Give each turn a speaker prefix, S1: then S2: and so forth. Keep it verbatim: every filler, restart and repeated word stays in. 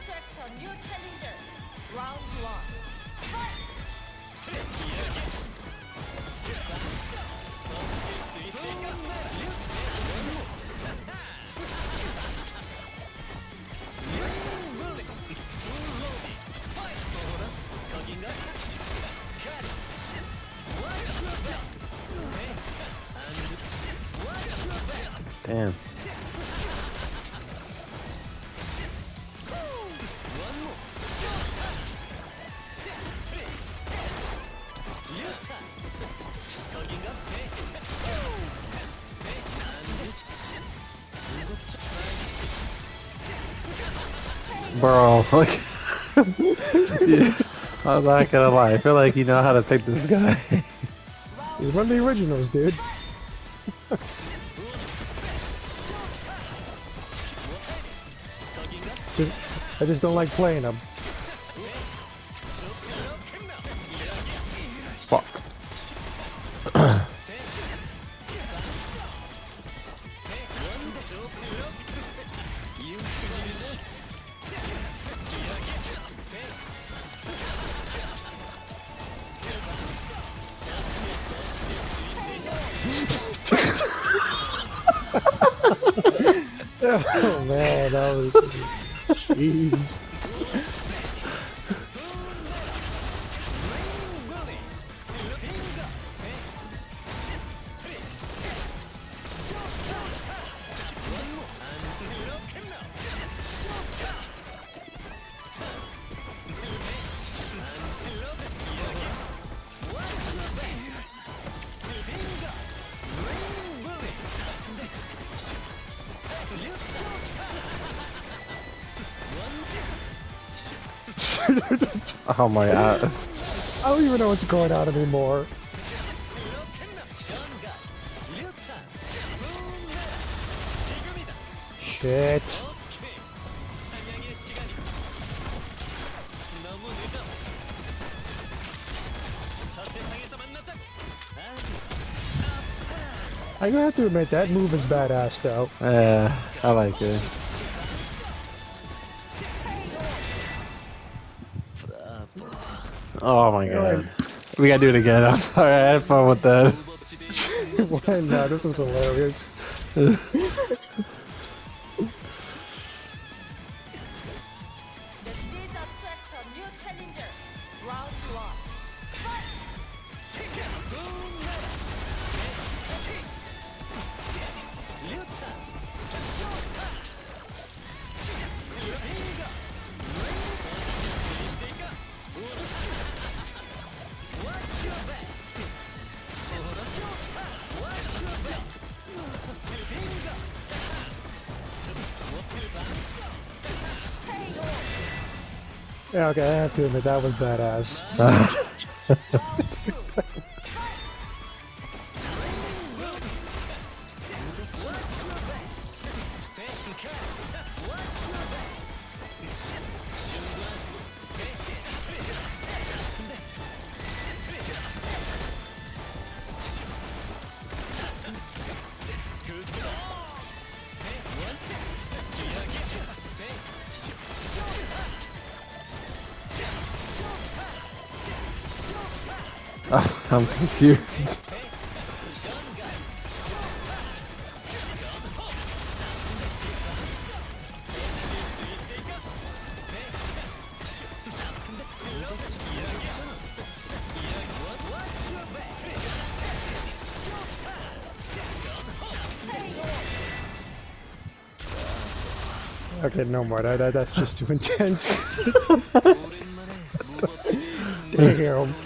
S1: attract a new challenger. Round one. Fight!
S2: Damn. Bro, like, yeah, I'm not gonna lie. I feel like you know how to pick this guy.
S3: He's one of the originals, dude. just, I just don't like playing him.
S2: Fuck.
S3: Oh man, that was jeez.
S2: Oh my god.
S3: I don't even know what's going on anymore. Shit. I have to admit, that move is badass though.
S2: Yeah, I like it. Oh my god. We gotta do it again. I'm sorry, I had fun with that.
S3: Why not? This was hilarious.
S1: The seeds attract a new challenger. Round one. Fight!
S3: Yeah, okay, I have to admit, that was badass.
S2: I'm confused.
S3: Okay, no more. That, that that's just too intense. Damn.